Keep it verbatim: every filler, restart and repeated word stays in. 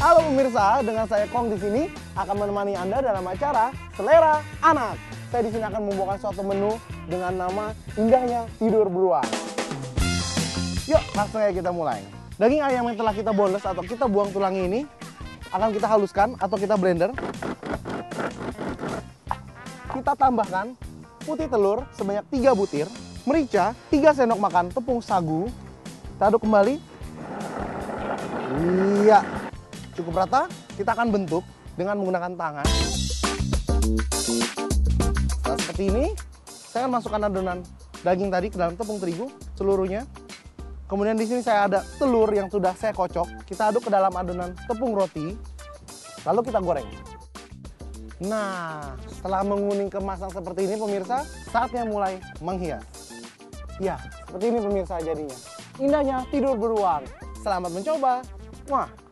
Halo pemirsa, dengan saya Kong di sini akan menemani Anda dalam acara Selera Anak. Saya di sini akan membawakan suatu menu dengan nama indahnya tidur beruang. Yuk, langsung aja kita mulai. Daging ayam yang telah kita boneless atau kita buang tulangnya ini akan kita haluskan atau kita blender. Kita tambahkan putih telur sebanyak tiga butir, merica tiga sendok makan tepung sagu. Kita aduk kembali. Iya, cukup rata. Kita akan bentuk dengan menggunakan tangan. Setelah seperti ini, saya akan masukkan adonan daging tadi ke dalam tepung terigu seluruhnya. Kemudian di sini saya ada telur yang sudah saya kocok. Kita aduk ke dalam adonan tepung roti. Lalu kita goreng. Nah, setelah menguning kemasan seperti ini pemirsa, saatnya mulai menghias. Ya, seperti ini pemirsa jadinya. Indahnya tidur beruang. Selamat mencoba. Wah.